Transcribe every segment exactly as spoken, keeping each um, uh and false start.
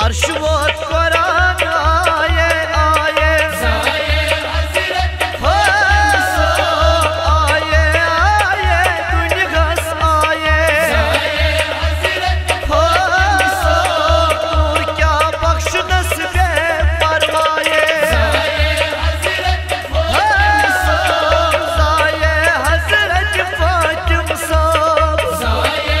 अर्श वोत कुरान आए आए हो आए आए दुनियास आए हो नूर क्या बख्श नस्बे परवाए साये हजरत फातिम साहब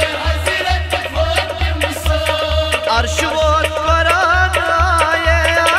अर्श वोत कुरान आए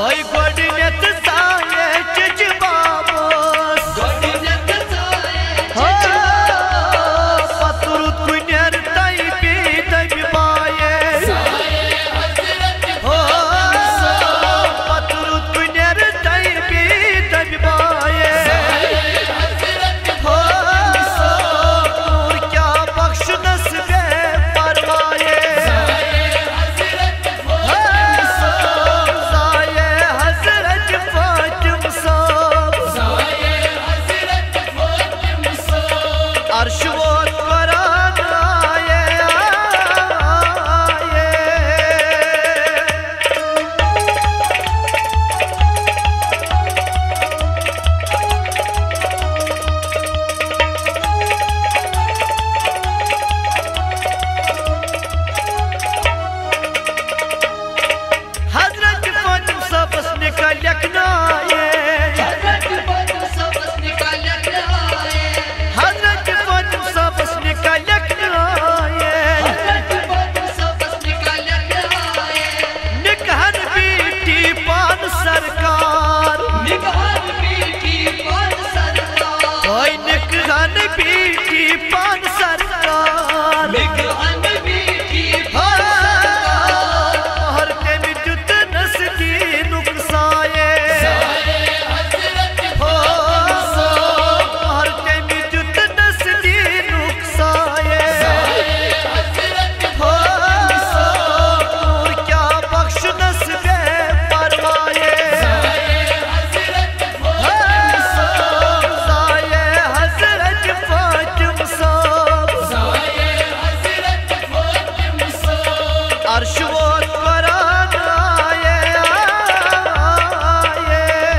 ओए गोडनेत साये चिज बाबोस गोडनेत साये हो पतरुत कुनेर तई भी तबी बाये साये हजरत हो पतरुत कुनेर तई भी तबी बाये हजरत हो नूर क्या बख्श नस्बे परवाए साये हजरत साये हजरत फातिम साहब साये हजरत फातिम साहब अर्श वो कुरान आए आए हजरत फातिम साहब निकल यकनाए हजरत फातिम साहब निकाल आए हजरत फातिम साहब निकल यकनाए हजरत फातिम साहब निकाल आए निकहन बीटी पान सरकार निगाह बेटी पान सरकार ओए निकहन बीटी पान सरकार निगाह बेटी हर के मिजुत नसदी नुकसाए साये हजरत हो हर के मिजुत नसदी नुकसाए हजरत हो नूर क्या बख्श नस्बे परवाए हजरत साये हजरत फातिम साहब साये हजरत फातिम साहब अर्श वो कुरान आए आए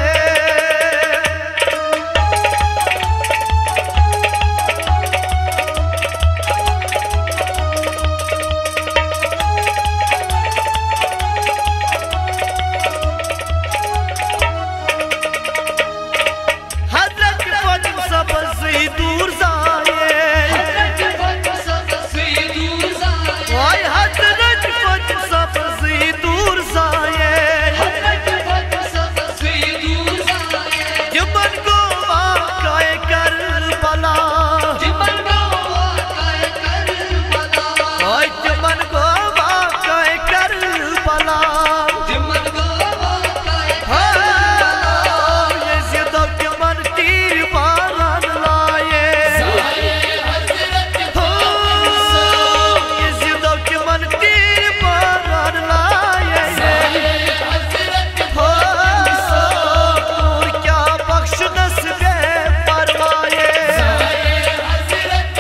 हजरत फातिम साहब से दूर जाए हजरत फातिम साहब से दूर जाए ओए हजरत फातिम साहब से दूर जाए हजरत फातिम साहब से दूर जाए जमन को वाक़े करबला जीवन गवा काय करबला ओए जमन को वाक़े करबला जीवन गवा काय हो ये ज़िंदा जमन तीर बारन लाए साये हजरत हो ये ज़िंदा जमन तीर बारन लाए हजरत हो नूर क्या बख्श नस्बे परवाए हजरत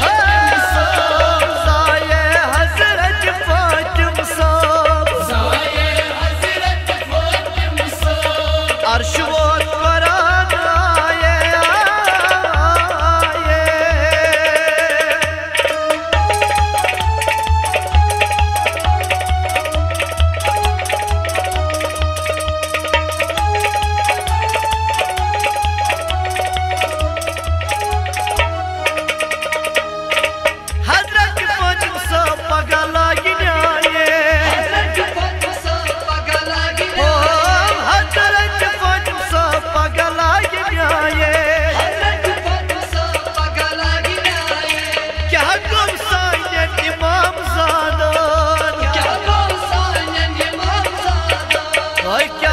साये हजरत फातिम साहब साये हजरत फातिम साहब अर्श वो कुरान आए आए हजरत फातिम साहब पगला गिनाए हजरत फातिम साहब पगला हो गिनाए हजरत फातिम साहब पगला गिनाए हजरत फातिम साहब पगला गिनाए क्या गुम साये इमाम ज़ादा क्या गौसानन इमाम ज़ादा ओए